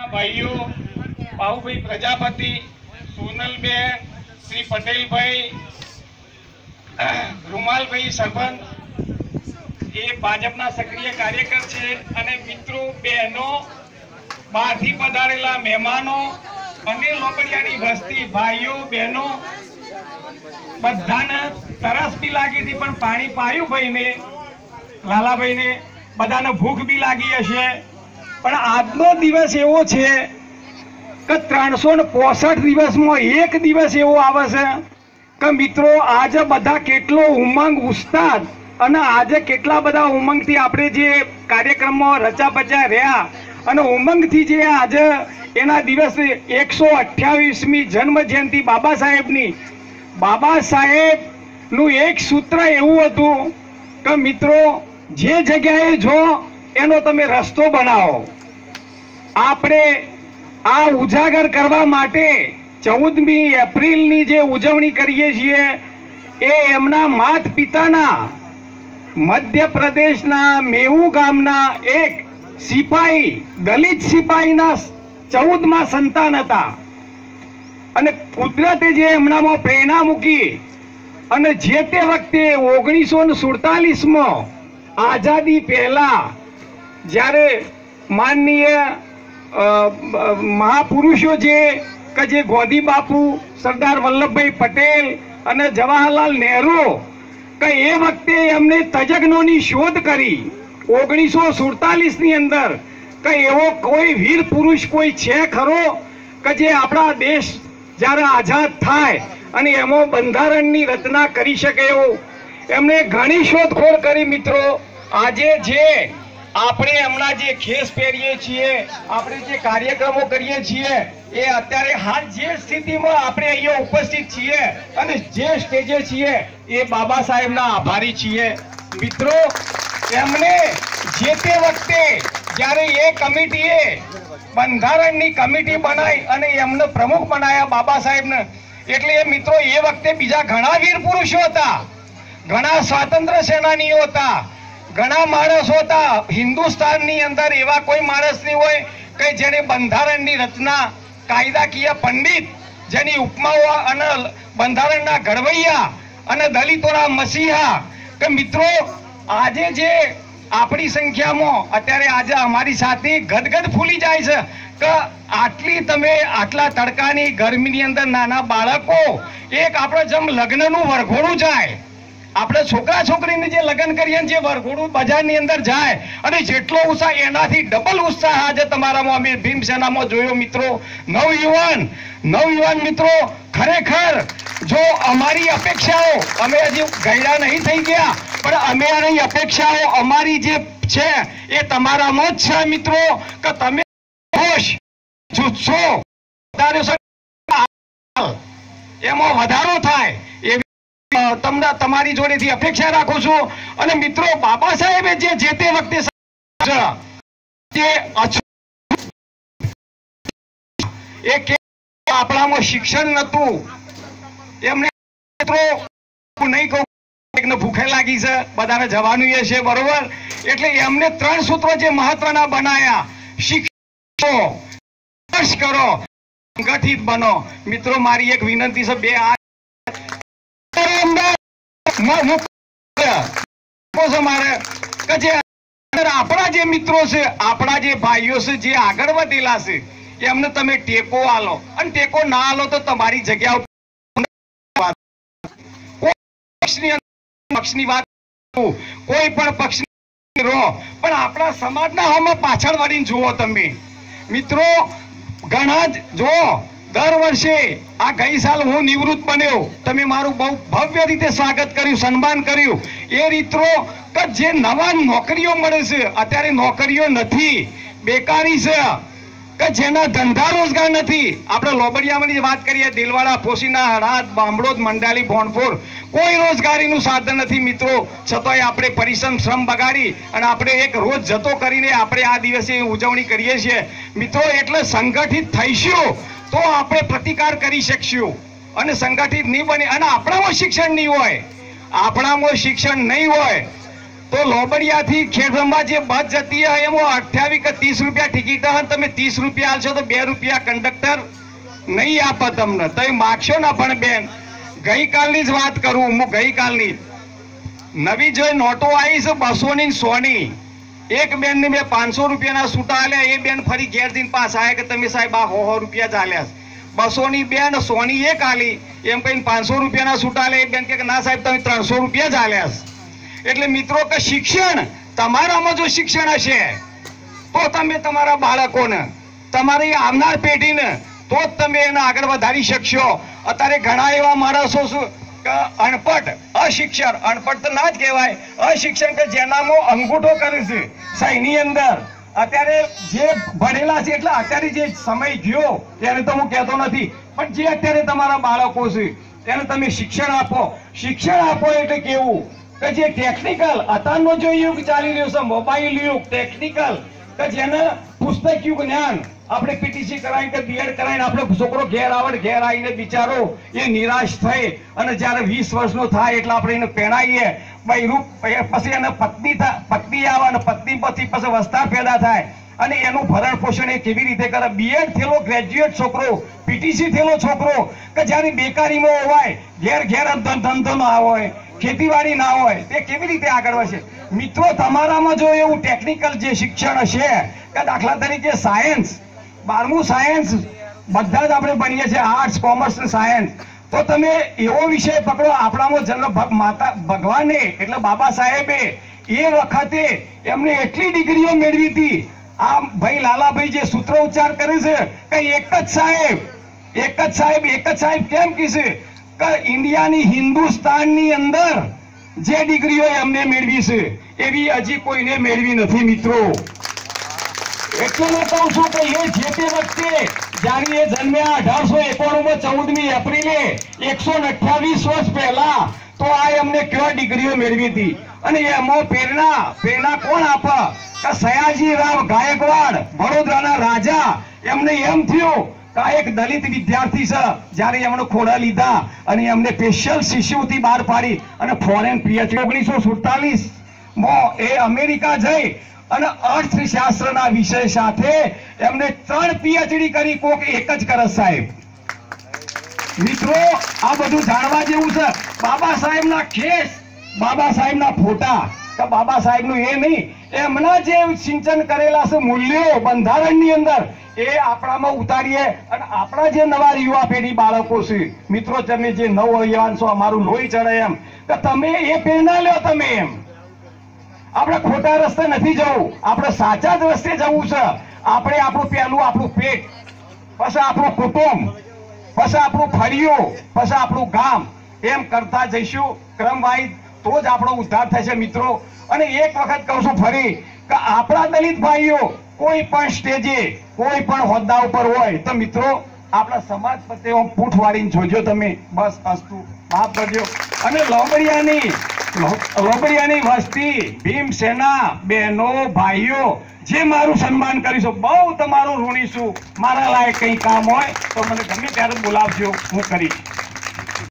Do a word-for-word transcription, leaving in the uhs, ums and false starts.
ભાઈઓ બાહુભાઈ પ્રજાપતિ, સોનલબેન, શ્રી પટેલભાઈ, રૂમાલભાઈ સરપંચ એ ભાજપના સક્રિય કાર્યકર છે અને મિત્રો, બહેનો, બહારથી પધારેલા મહેમાનો અને લોકડિયાની વસ્તી, ભાઈઓ બહેનો બધાને તરસ બી લાગી હતી પણ પાણી પાયું ભાઈને, લાલાભાઈને, બધાને ભૂખ બી લાગી હશે. પણ આજનો દિવસ એવો છે કે ત્રણસો ને પોસઠ દિવસમાં એક દિવસ એવો આવે છે કે મિત્રો આજે બધા કેટલો ઉમંગ ઉસ્તાદ અને આજે કેટલા બધા ઉમંગથી આપણે જે કાર્યક્રમમાં રચા બચા રહ્યા અને ઉમંગથી જે આજે એના દિવસે એકસો અઠ્યાવીસમી જન્મ જયંતિ બાબા સાહેબની, બાબા સાહેબનું એક સૂત્ર એવું હતું કે મિત્રો જે જગ્યાએ જો એનો તમે રસ્તો બનાવો. આપણે આ ઉજાગર કરવા માટે ચૌદમી એપ્રિલની જે ઉજવણી કરીએ છીએ એ એમના માત પિતાના મધ્યપ્રદેશના મેહુ ગામના એક સિપાહી, દલિત સિપાહીના ચૌદમા સંતાન હતા અને કુદરતે જે એમનામાં પ્રેરણા મૂકી અને જે તે વખતે ઓગણીસો ને સુડતાલીસમાં આઝાદી પહેલા જ્યારે માનનીય મહાપુરુષો જે કે જે ગોંધી બાપુ, સરદાર વલ્લભભાઈ પટેલ અને જવાહરલાલ નહેરુ કે એ વખતે એમને તજજ્ઞોની શોધ કરી ઓગણીસો સુડતાલીસ ની અંદર કે એવો કોઈ વીર પુરુષ કોઈ છે ખરો કે જે આપણા દેશ જ્યારે આઝાદ થાય અને એમાં બંધારણની રચના કરી શકે એવો. એમને ઘણી શોધખોળ કરી મિત્રો. આજે જે આપણે હમણાં જે ખેસ પહેરીએ છીએ, આપણે જે કાર્યક્રમો કરીએ છીએ એ અત્યારે હાલ જે સ્થિતિમાં આપણે અહીંયા ઉપસ્થિત છીએ અને જે સ્ટેજે છીએ એ બાબા સાહેબના આભારી છીએ મિત્રો. એમને જે તે વખતે જ્યારે એ કમિટીએ બંધારણની કમિટી બનાવી અને એમને પ્રમુખ બનાવ્યા બાબા સાહેબને, એટલે એ મિત્રો એ વખતે બીજા ઘણા વીર પુરુષો હતા, ઘણા સ્વાતંત્ર્ય સેનાનીઓ હતા, ઘણા માણસો હતા હિન્દુસ્તાનની અંદર. એવા કોઈ માણસ નહીં હોય કે જેને બંધારણની રચના, કાયદાકીય પંડિત જેની ઉપમાઓ અને બંધારણના ઘડવૈયા અને દલિતોના મસીહા કે મિત્રો આજે જે આપણી સંખ્યામાં અત્યારે આજે અમારી સાથે ગદગદ ફૂલી જાય છે કે આટલી તમે આટલા તડકાની ગરમીની અંદર નાના બાળકો, એક આપણે જેમ લગ્નનું વરઘોડું જાય, આપણે છોકરા છોકરીને જે લગ્ન કરીએ જે વરઘોડું બજારની અંદર જાય અને જેટલો ઉત્સાહ એનાથી ડબલ ઉત્સાહ આજે તમારામાં અમે ભીમસેનામાં જોયો મિત્રો. નવયુવાન નવયુવાન મિત્રો, ખરેખર જો અમારી અપેક્ષાઓ, અમે હજી ગયડા નહીં થઈ ગયા પણ અમારી અપેક્ષાઓ અમારી જે છે એ તમારામાં જ છે મિત્રો કે તમે જોશ જુસ્સો એમાં વધારો થાય એવી તમને તમારી જોડેથી અપેક્ષા રાખું છું. અને મિત્રો બાબા સાહેબે જે જે તે વખતે આપણામાં શિક્ષણ નતું, એમને મિત્રો નહીં કહું ભૂખે લાગી છે, બધાને જવાનું એ છે બરોબર. એટલે એમને ત્રણ સૂત્રો જે મહત્વના બનાયા, શિક્ષણ કરો, સંગઠિત બનો. મિત્રો મારી એક વિનંતી છે, બે આ આપણા જે મિત્રો છે, આપણા જે ભાઈઓ છે જે આગળ વધેલા છે એમને તમે ટેકો આલો અને ટેકો ના આલો તો તમારી જગ્યા પક્ષની વાત, કોઈ પણ પક્ષ રહો પણ આપણા સમાજના હમણાં પાછળ વળીને જુઓ તમે મિત્રો. ઘણા જ જો દર વર્ષે આ ગઈ સાલ હું નિવૃત્ત બન્યો, તમે મારું બહુ ભવ્ય રીતે સ્વાગત કર્યું, સન્માન કર્યું. એ રીતો કે જે નવા નોકરીઓ મળે છે, અત્યારે નોકરીઓ નથી, બેકારી છે કે જેના ધંધા રોજગાર નથી. આપણે લોબડિયામાંની વાત કરીએ, દિલવાડા, પોસીના, હળાદ, બામડોદ, મંડાલી, ભોણપુર, કોઈ રોજગારીનું સાધન નથી મિત્રો. છતાંય આપણે પરિશ્રમ શ્રમ બગાડી અને આપણે એક રોજ જતો કરીને આપણે આ દિવસે ઉજવણી કરીએ છીએ મિત્રો. એટલે સંગઠિત થઈશું તો આપણે પ્રતિકાર કરી શકશું અને સંગઠિત નહીં બને અને આપણામાં શિક્ષણ નહીં હોય, આપણામાં શિક્ષણ નહીં હોય તો લોબડિયાથી ખેડબ્રહ્મા જે બસ જતી હોય એમાં અઠ્યાવીસ કે ત્રીસ રૂપિયા ટિકિટ હોય ને તમે ત્રીસ રૂપિયા આલશો તો બે રૂપિયા કંડક્ટર નહીં આપે તમને, તો એ માગશો ના. પણ બેન ગઈકાલની જ વાત કરું હું, ગઈકાલની નવી જે નોટો આવી છે બસો ની સો ની, એક બેન ને મેં પાંચસો રૂપિયાના છૂટા આલ્યા, એ બેન ફરી ઘેર જઈને પાસ આવ્યા કે તમે સાહેબ આ સો સો રૂપિયા ચાલ્યા. બસો ની બેન સો ની એક આલી એમ કહીને પાંચસો રૂપિયાના છૂટા આલ્યા, એ બેન કે ના સાહેબ તમે ત્રણસો રૂપિયા ચાલ્યા. એટલે મિત્રો કે શિક્ષણ તમારામાં જો શિક્ષણ હશે તો તમે તમારા બાળકોને, તમારી આવનાર પેઢીને તો જ તમે એને આગળ વધારી શકશો. અત્યારે ઘણા એવા માણસો શું અનપઢ, અશિક્ષણ, અનપઢ તો ના જ કહેવાય, અશિક્ષણ કે જેનામાં અંગૂઠો કરે છે સહીની અંદર. અત્યારે જે ભણેલા છે એટલે અત્યારે જે સમય ગયો ત્યારે તો હું કહેતો નથી, પણ જે અત્યારે તમારા બાળકો છે તેને તમે શિક્ષણ આપો. શિક્ષણ આપો એટલે કેવું કે જે ટેકનિકલ અત્યારનો જો યુગ ચાલી રહ્યો છે, મોબાઈલ યુગ, ટેકનિકલ, કે જેને પુસ્તકિયું જ્ઞાન આપણે પીટીસી કરાવીને કે બીએડ કરાવીને આપણે છોકરો ઘેર આવડ ઘેર આવીને બિચારો એ નિરાશ થઈ અને જયારે વીસ વર્ષનો થાય એટલે આપણે એને પહેણાવીએ બૈરું, પછી એને પત્ની પત્ની આવે અને પત્ની પછી પછી વસ્તાર પેદા થાય અને એનું ભરણ પોષણ એ કેવી રીતે કરે. બીએડ થયેલો ગ્રેજ્યુએટ છોકરો, પીટીસી થયેલો છોકરો કે જયારે બેકારીમાં હોય, ઘેર ઘેર ધંધો ના હોય, ખેતીવાડી ના હોય, તે કેવી રીતે આગળ વધશે? મિત્રો તમારામાં જો એવું ટેકનિકલ જે શિક્ષણ હશે કે દાખલા તરીકે સાયન્સ, બારમું સાયન્સ બધા જ આપણે ભણીએ છીએ, આર્ટ્સ, કોમર્સ ને સાયન્સ, તો તમે એવો વિષય પકડો. આપણામાં જન્મ માતા ભગવાને એટલે બાબા સાહેબે એ વખતે એમને એટલી ડિગ્રીઓ મેળવી હતી. આ ભાઈ લાલાભાઈ જે સૂત્ર ઉચ્ચાર કરે છે કે એક જ સાહેબ, એક જ સાહેબ, એક જ સાહેબ કેમ કીધું કે ઇન્ડિયાની, હિન્દુસ્તાનની અંદર જે ડિગ્રીઓ એમને મેળવી છે એવી હજી કોઈને મેળવી નથી મિત્રો. એટલે હું કહું છું કે એ જે તે વખતે જયારે એ જન્મ્યા અઢારસો એકોણું માં ચૌદમી એપ્રિલે એકસો અઠ્યાવીસ વર્ષ પહેલા, તો આ એમને કેવા ડિગ્રીઓ મેળવી હતી. અને એમાં પ્રેરણા પ્રેરણા કોણ આપે કે સયાજી રાવ ગાયકવાડ, વડોદરાના રાજા, એમને એમ થયું કે આ એક દલિત વિદ્યાર્થી છે, જયારે એમણે ખોડા લીધા અને એમને સ્પેશિયલ શિષ્યવૃત્તિ બહાર પાડી અને ફોરેન પીએચડી ઓગણીસો સુડતાલીસ માં એ અમેરિકા જઈ અને અર્થશાસ્ત્રના વિષય સાથે એમને ત્રણ પીએચડી કરી. કોક એક જ કરે સાહેબ. મિત્રો આ બધું જાણવા જેવું છે. બાબા સાહેબના ખેસ, બાબા સાહેબના ફોટા, કે બાબા સાહેબનું એ નહીં, એમના જે સિંચન કરેલા છે મૂલ્યો બંધારણની અંદર, એ આપણામાં ઉતારીએ અને આપણા જે નવા યુવા પેઢી બાળકો છે મિત્રો, તમે જે નવ યુવાન છો, અમારું લોહી ચડે એમ, કે તમે એ પ્રેરણા લ્યો. તમે એમ આપણે ખોટા રસ્તે નથી જવું, આપણે સાચા જ રસ્તે જવું છે. આપણે આપણું પહેલું આપણું પેટ, પછી આપણું કુટુંબ, પછી આપણું ફળિયું, પછી આપણું ગામ, એમ કરતા જઈશું ક્રમવાઇઝ, તો જ આપણો ઉદ્ધાર થશે મિત્રો. અને એક વખત કહું છું ફરી કે આપણા દલિત ભાઈઓ કોઈ પણ સ્ટેજે, કોઈ પણ હોદ્દા ઉપર હોય તો મિત્રો આપણા સમાજ પ્રત્યે પૂઠ વાળીને જોજો તમે. બસ અસ્તુ, માફ કરજો. અને લોબડિયાની લોબડિયાની વસ્તી, ભીમસેના બહેનો ભાઈઓ જે મારું સન્માન કરીશું, બહુ તમારું ઋણી છું. મારા લાયક કઈ કામ હોય તો મને ગમે ત્યારે બોલાવજો, હું કરીશ.